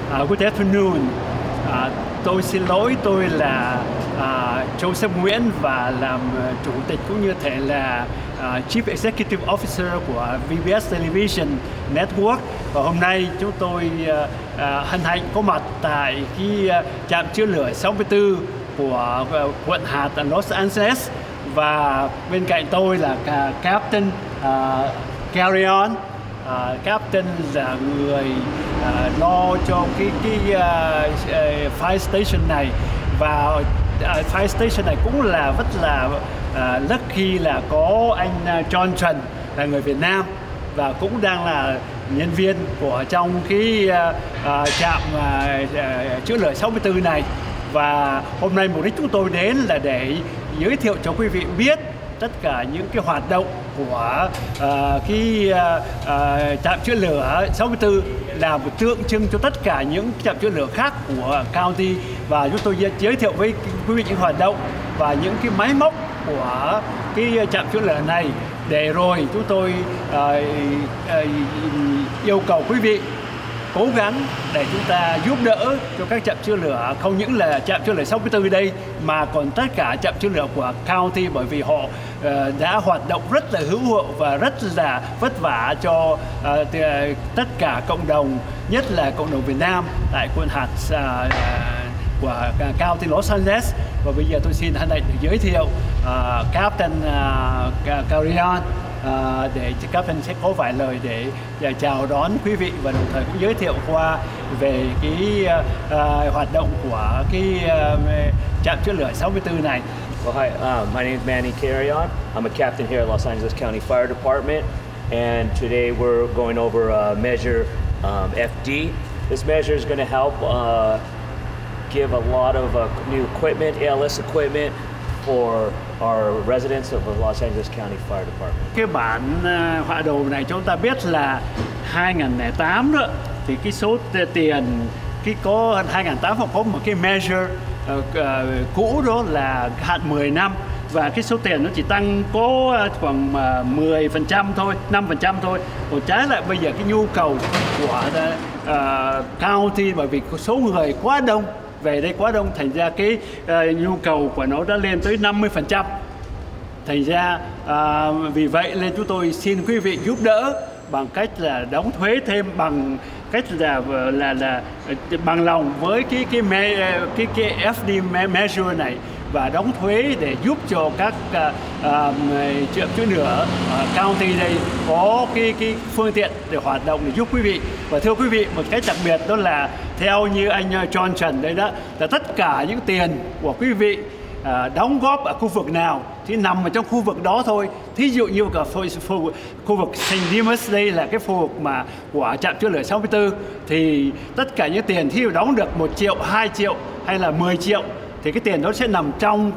Good afternoon. Tôi xin lỗi, tôi là Joseph Nguyễn và làm chủ tịch cũng như thể là Chief Executive Officer của VBS Television Network. Và hôm nay chúng tôi hân hạnh có mặt tại cái trạm chữa lửa 64 của quận hạt Los Angeles. Và bên cạnh tôi là Captain Carry On. Captain là người lo cho cái fire station này, và fire station này cũng là rất là lucky là có anh John Trần là người Việt Nam và cũng đang là nhân viên của trong cái trạm chữa lửa 64 này. Và hôm nay mục đích chúng tôi đến là để giới thiệu cho quý vị biết tất cả những cái hoạt động của trạm chữa lửa 64 là một tượng trưng cho tất cả những trạm chữa lửa khác của county, và chúng tôi giới thiệu với quý vị những hoạt động và những cái máy móc của cái trạm chữa lửa này, để rồi chúng tôi yêu cầu quý vị cố gắng để chúng ta giúp đỡ cho các trạm chữa lửa, không những là trạm chữa lửa 64 đây mà còn tất cả trạm chữa lửa của county, bởi vì họ đã hoạt động rất là hữu hiệu và rất là vất vả cho tất cả cộng đồng, nhất là cộng đồng Việt Nam tại quận hạt của county Los Angeles. Và bây giờ tôi xin hân hạnh được giới thiệu Captain Carry On, để Captain sẽ có vài lời để chào đón quý vị và đồng thời cũng giới thiệu qua về cái hoạt động của cái trạm chữa lửa 64 này. Well, hi, my name is Manny Carry On. I'm a captain here at Los Angeles County Fire Department, and today we're going over measure FD. This measure is going to help give a lot of new equipment, ALS equipment, for our residents of the Los Angeles County Fire Department. Cái bản họa đồ này chúng ta biết là 2008 đó, thì cái số tiền cái có 2008 họ có một cái measure cũ đó là hạn 10 năm, và cái số tiền nó chỉ tăng có khoảng 10% thôi, 5% thôi. Còn trái lại bây giờ cái nhu cầu của county, bởi vì số người quá đông, về đây quá đông, thành ra cái nhu cầu của nó đã lên tới 50%. Thành ra vì vậy nên chúng tôi xin quý vị giúp đỡ bằng cách là đóng thuế thêm, bằng cách là bằng lòng với cái FD measure này, và đóng thuế để giúp cho các trạm chữa lửa county đây có cái phương tiện để hoạt động để giúp quý vị. Và thưa quý vị, một cách đặc biệt đó là theo như anh John Trần đây đó, là tất cả những tiền của quý vị đóng góp ở khu vực nào thì nằm ở trong khu vực đó thôi. Thí dụ như cả khu vực St. Demas đây là cái khu vực mà của trạm chữa lửa 64, thì tất cả những tiền thí dụ đóng được 1 triệu, 2 triệu hay là 10 triệu thì cái tiền đó sẽ nằm trong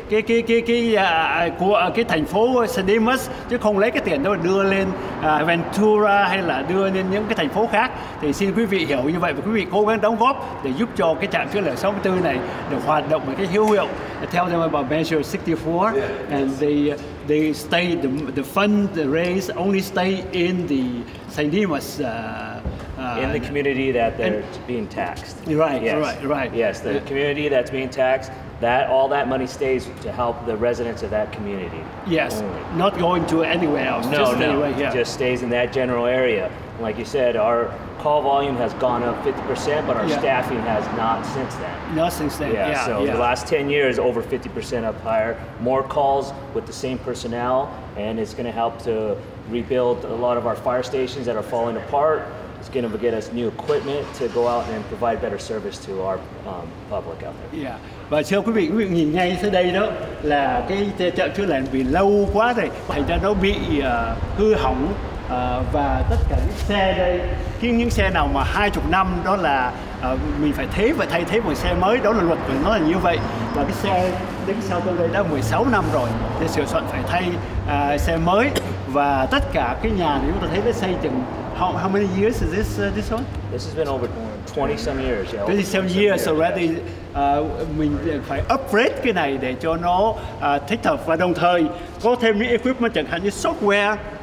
của cái thành phố St. Demas, chứ không lấy cái tiền đó đưa lên Ventura hay là đưa lên những cái thành phố khác. Thì xin quý vị hiểu như vậy, và quý vị cố gắng đóng góp để giúp cho cái trạm chữa lửa 64 này được hoạt động một cái hữu hiệu. Tell them about measure 64, and they stay the fund raised only stay in the St. Demas. In the community that they're being taxed. Right, yes. right. Yes, the community that's being taxed, all that money stays to help the residents of that community. Yes, only. Not going to anywhere else. No, right here. It just stays in that general area. Like you said, our call volume has gone up 50%, but our staffing has not since then. Not since then, The last 10 years, over 50% up higher. More calls with the same personnel, and it's going to help to rebuild a lot of our fire stations that are falling apart. It's going to get us new equipment to go out and provide better service to our public out there. Yeah. Và thưa quý vị nhìn ngay tới đây đó là cái trạm chữa lửa vì lâu quá rồi, thành ra nó bị hư hỏng, và tất cả những xe đây, những xe nào mà 20 năm đó là mình phải thay thế một xe mới, đó là luật của nó là như vậy. Và cái xe đứng sau tôi đây đã 16 năm rồi, thì sửa soạn phải thay xe mới. Và tất cả cái nhà này chúng ta thấy nó xây chừng how many years is this one? This has been over 20 some years. 27 years already. Mình phải upgrade cái này để cho nó thích hợp, và đồng thời có thêm những equipment chẳng hạn như software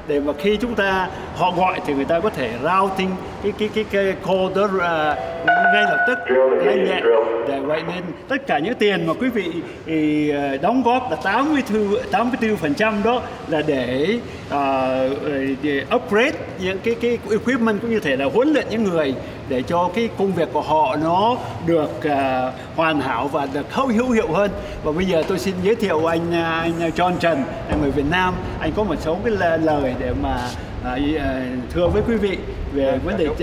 để mà khi họ gọi thì người ta có thể routing cái call đó ngay lập tức, nhanh nhẹn. Để vậy nên tất cả những tiền mà quý vị đóng góp là 84% đó là để upgrade những cái equipment, cũng như thể là huấn luyện những người để cho cái công việc của họ nó được hoàn hảo và được hữu hiệu hơn. Và bây giờ tôi xin giới thiệu anh John Trần, người Việt Nam. Anh có một số cái lời để mà thưa với quý vị về vấn đề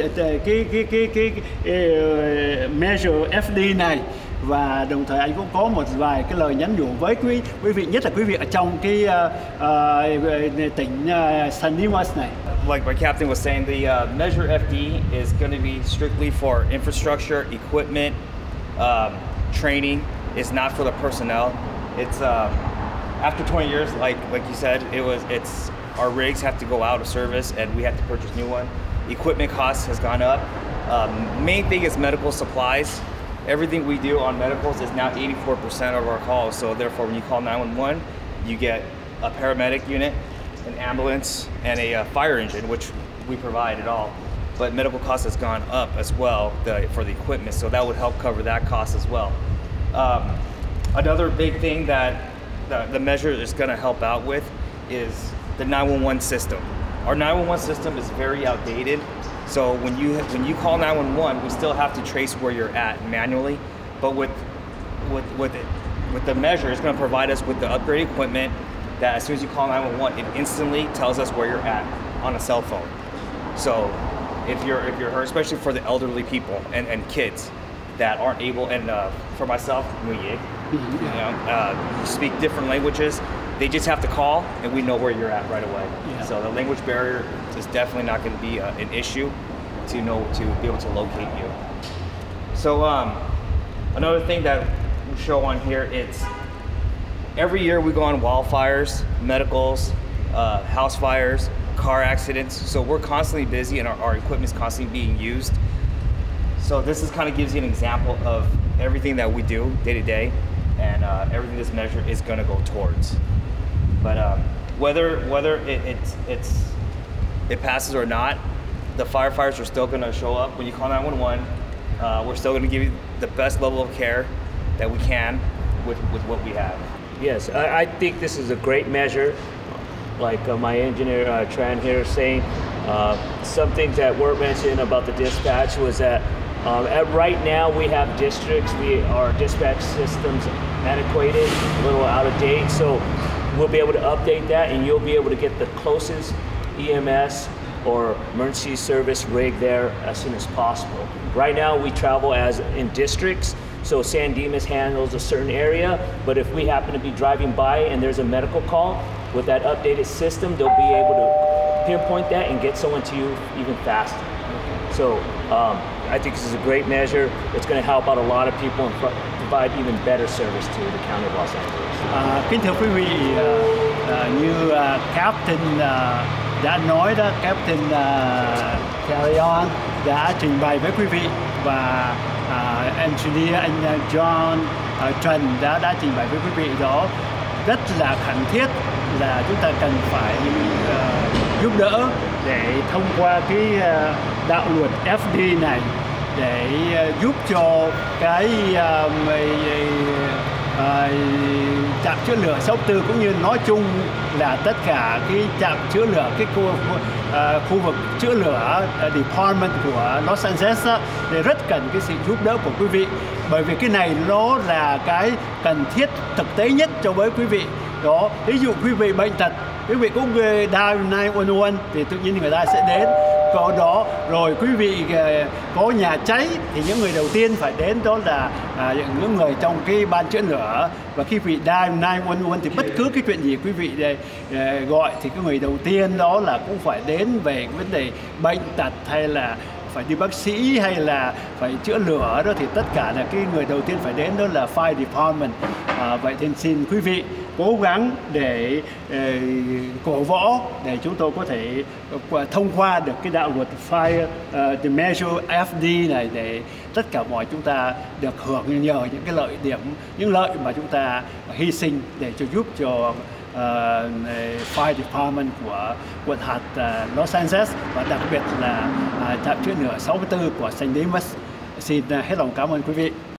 cái measure FD này, và đồng thời anh cũng có một vài cái lời nhắn nhủ với quý vị, nhất là quý vị ở trong cái tỉnh San Dimas này. Like my captain was saying, the Measure FD is going to be strictly for infrastructure, equipment, training. It's not for the personnel. It's after 20 years, like you said, it's our rigs have to go out of service and we have to purchase new one. Equipment costs has gone up. Main thing is medical supplies. Everything we do on medicals is now 84% of our calls. So therefore, when you call 911, you get a paramedic unit, an ambulance, and a fire engine, which we provide it all. But medical costs has gone up as well for the equipment, so that would help cover that cost as well. Another big thing that the measure is going to help out with is the 911 system. Our 911 system is very outdated. So when you call 911, we still have to trace where you're at manually. But with the measure, it's going to provide us with the upgraded equipment that as soon as you call 911, it instantly tells us where you're at on a cell phone. So if you're hurt, especially for the elderly people and kids that aren't able, and for myself, speak different languages, they just have to call and we know where you're at right away. Yeah. So the language barrier is definitely not going to be an issue to be able to locate you. So another thing that we show on here, it's every year we go on wildfires, medicals, house fires, car accidents. So we're constantly busy and our equipment is constantly being used. So this is kind of gives you an example of everything that we do day to day, and everything this measure is going to go towards. But whether it passes or not, the firefighters are still going to show up when you call 911. We're still going to give you the best level of care that we can with what we have. Yes, I think this is a great measure. Like my engineer Tran here is saying, some things that were mentioned about the dispatch was that right now we have districts, our dispatch system's antiquated, a little out of date, so we'll be able to update that and you'll be able to get the closest EMS or emergency service rig there as soon as possible. Right now we travel as in districts, so San Dimas handles a certain area, but if we happen to be driving by and there's a medical call, with that updated system, they'll be able to pinpoint that and get someone to you even faster. So I think this is a great measure. It's going to help out a lot of people and provide even better service to the County of Los Angeles. Kính thưa quý vị, như Captain đã nói đó, Captain Carry On đã trình bày với quý vị, và engineer anh John Trần đã trình bày với quý vị đó, rất là khẩn thiết là chúng ta cần phải giúp đỡ để thông qua cái đạo luật FD này để giúp cho cái trạm chữa lửa Sóc Tư, cũng như nói chung là tất cả cái trạm chữa lửa, cái khu vực chữa lửa department của Los Angeles á, để rất cần cái sự giúp đỡ của quý vị, bởi vì cái này nó là cái cần thiết thực tế nhất cho với quý vị đó. Ví dụ quý vị bệnh tật, quý vị cũng dial 911 thì tự nhiên người ta sẽ đến có đó. Rồi quý vị có nhà cháy thì những người đầu tiên phải đến đó là những người trong cái ban chữa lửa. Và khi quý vị dial 911 thì bất cứ cái chuyện gì quý vị gọi thì cái người đầu tiên đó là cũng phải đến về cái vấn đề bệnh tật, hay là phải đi bác sĩ, hay là phải chữa lửa đó, thì tất cả là cái người đầu tiên phải đến đó là Fire Department. Vậy thì xin quý vị cố gắng để cổ võ để chúng tôi có thể thông qua được cái đạo luật Fire the Measure FD này, để tất cả mọi chúng ta được hưởng nhờ những cái lợi điểm, những lợi mà chúng ta hy sinh để giúp cho Fire Department của quận hạt Los Angeles và đặc biệt là trạm chữa lửa 64 của St. Louis. Xin hết lòng cảm ơn quý vị.